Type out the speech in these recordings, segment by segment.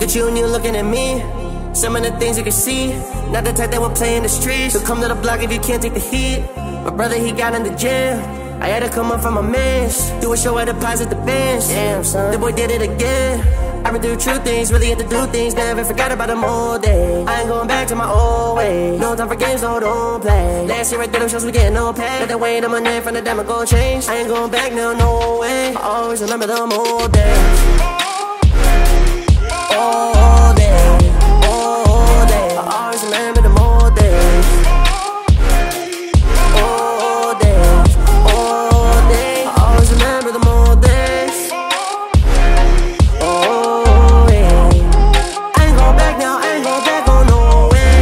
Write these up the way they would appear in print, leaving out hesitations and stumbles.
at you and you looking at me. Some of the things you can see, not the type that will play in the streets. So come to the block if you can't take the heat. My brother, he got in the gym. I had to come up from a mess. Do a show, I deposit the bench. Damn, son, the boy did it again. I've been through true things, really had to do things. Never forgot about them old days. I ain't going back to my old ways. No time for games, no, don't play. Last year I did them shows, we getting no pay. Let the weight on my neck from the damn gold change. I ain't going back now, no way. I always remember them old days. Old days, old days. I always remember them old days. Old days, old days. I always remember them old days. Oh yeah. I ain't going back now, I ain't going back on no way.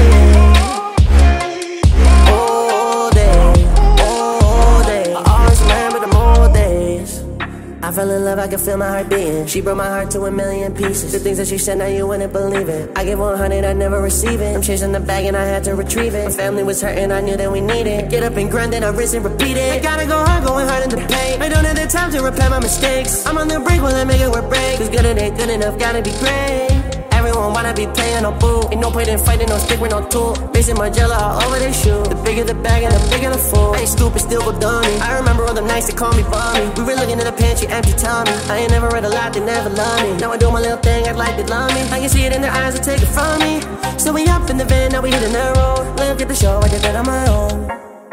Old days, old days. I always remember them old days. I fell in love, I could feel my heart beating. She broke my heart to a million pieces. The things that she said, now you wouldn't believe it. I gave 100, I never receive it. I'm chasing the bag and I had to retrieve it. My family was hurting, I knew that we needed. Get up and grind, then I rinse and repeat it. I gotta go hard, going hard in the paint. I don't have the time to repair my mistakes. I'm on the brink, will I make it work break? Cause good it ain't good enough, gotta be great. Everyone wanna be playing no boo. Ain't no point in fighting, no stick with no tool. Basing my jello all over their shoe. The bigger the bag and the bigger the fool. I ain't stupid, still go dummy. I remember all the nights they call me bummy. We were looking in the pantry, empty tummy. I ain't never read a lot, they never love me. Now I do my little thing, act like they love me. I can see it in their eyes, they take it from me. So we up in the van, now we hitting the road. Look at the show, I did that on my own.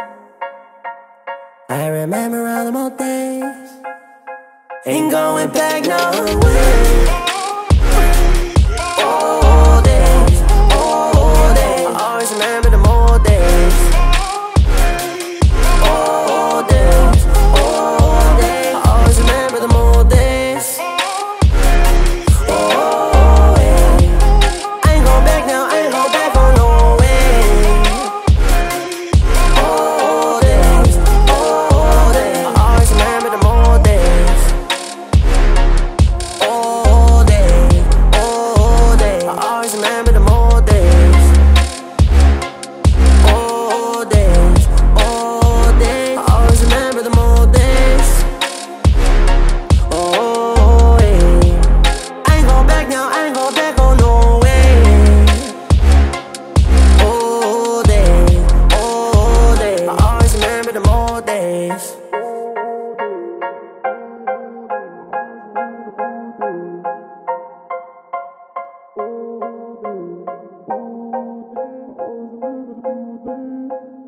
I remember all the old days. Ain't going back no way. Old days, old days. I always remember them old days. Old days, old days. I always remember them old days. Oh yeah. I ain't going back now, I ain't going back on no way. Old days, old days. I always remember them old days. Old days, old days. I always remember them old days. Old days, old days. I always remember them old days. Oh yeah. I ain't going back now, I ain't going back on no way. Old days, old days. I always remember them old days. Thank you.